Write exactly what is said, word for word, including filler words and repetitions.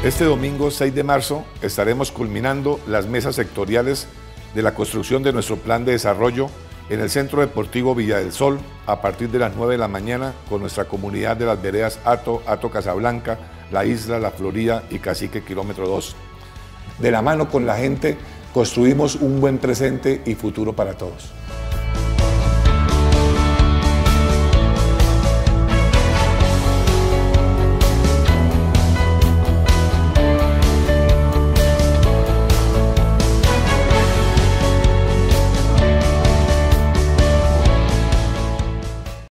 Este domingo seis de marzo estaremos culminando las mesas sectoriales de la construcción de nuestro plan de desarrollo en el Centro Deportivo Villa del Sol a partir de las nueve de la mañana con nuestra comunidad de las veredas Hato, Hato Casablanca, La Isla, La Florida y Cacique Kilómetro dos. De la mano con la gente construimos un buen presente y futuro para todos.